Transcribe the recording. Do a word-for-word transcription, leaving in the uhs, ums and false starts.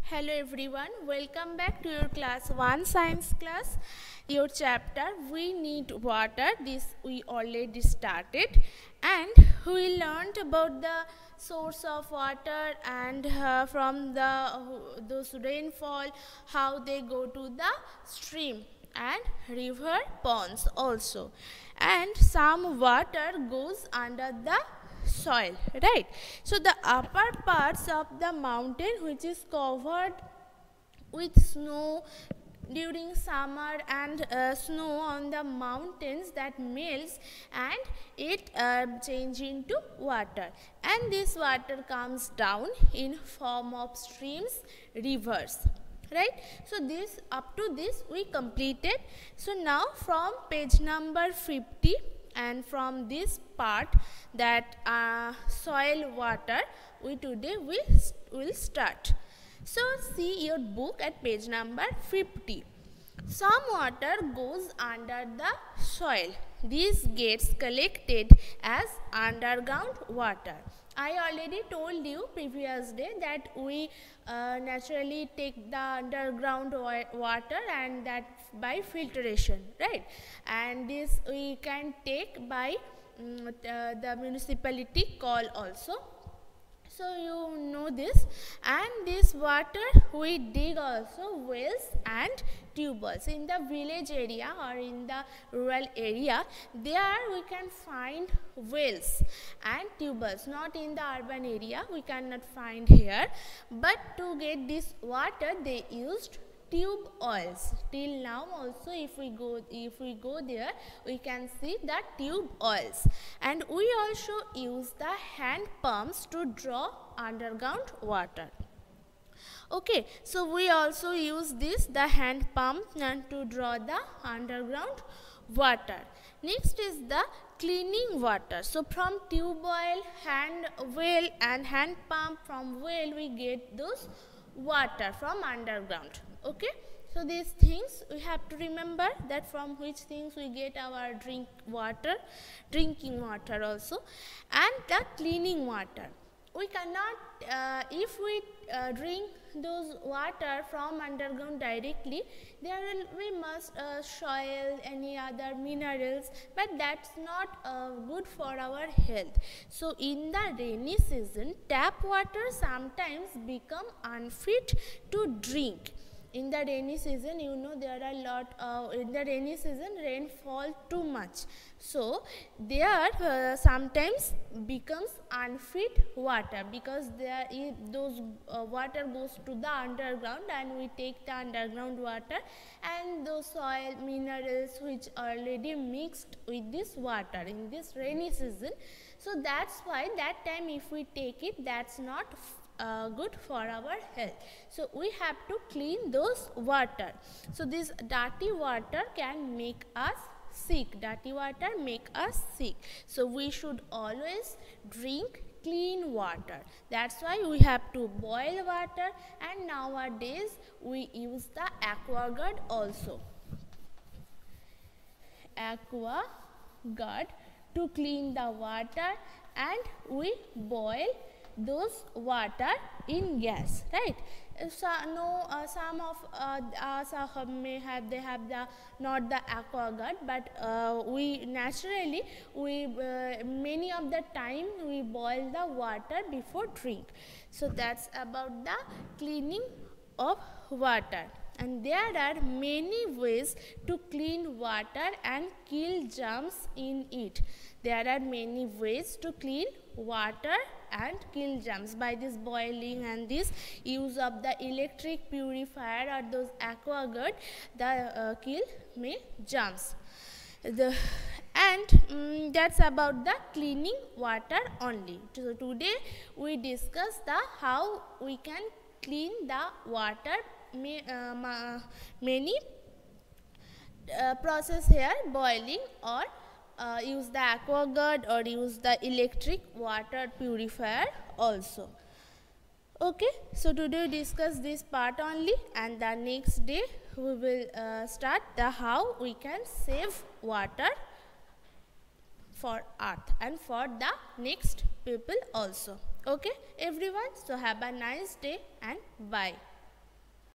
Hello everyone, welcome back to your class one science class. Your chapter We Need Water, this we already started, and we learned about the source of water and uh, from the uh, those rainfall, how they go to the stream and river ponds also, and some water goes under the soil, right? So the upper parts of the mountain, which is covered with snow during summer, and uh, snow on the mountains that melts and it uh, change into water, and this water comes down in form of streams, rivers, right? So this up to this we completed. So now from page number fifty, and from this part, that uh, soil water, we today we will start. So see your book at page number fifty. Some water goes under the soil. This gets collected as underground water. I already told you previous day that we uh, naturally take the underground wa water, and that by filtration, right? And this we can take by um, the, the municipality call also. So you know this, and this water we dig also wells and tube wells in the village area or in the rural area. There we can find wells and tube wells, not in the urban area we cannot find here, but to get this water they used tube oils. Till now also, if we go if we go there, we can see the tube oils, and we also use the hand pumps to draw underground water. Okay, so we also use this the hand pump and to draw the underground water. Next is the cleaning water. So from tube oil, hand well and hand pump, from well we get those water from underground. Okay, so these things we have to remember, that from which things we get our drink water, drinking water also. And the cleaning water, we cannot uh, if we uh, drink those water from underground directly, there will we must uh, soil, any other minerals, but that's not uh, good for our health. So in the rainy season, tap water sometimes become unfit to drink. In the rainy season, you know, there are a lot uh, in the rainy season rain fall too much, so there uh, sometimes becomes unfit water, because there is those uh, water goes to the underground, and we take the underground water, and those soil minerals which already mixed with this water in this rainy season. So that's why that time if we take it, that's not Uh, good for our health. So we have to clean those water. So this dirty water can make us sick. Dirty water make us sick. So we should always drink clean water. That's why we have to boil water, and nowadays we use the AquaGuard also. AquaGuard to clean the water, and we boil those water in gas, right? So no uh, some of uh, us uh, may have they have the not the AquaGuard, but uh, we naturally we uh, many of the time we boil the water before drink. So that's about the cleaning of water. And there are many ways to clean water and kill germs in it. There are many ways to clean water and kill germs by this boiling and this use of the electric purifier or those AquaGuard, the uh, kill may germs. The and um, that's about the cleaning water only. So today we discuss the how we can clean the water. May, uh, many uh, process here, boiling or uh, use the AquaGuard or use the electric water purifier also. Okay, so today we discuss this part only, and the next day we will uh, start the how we can save water for earth and for the next people also. Okay everyone, so have a nice day and bye.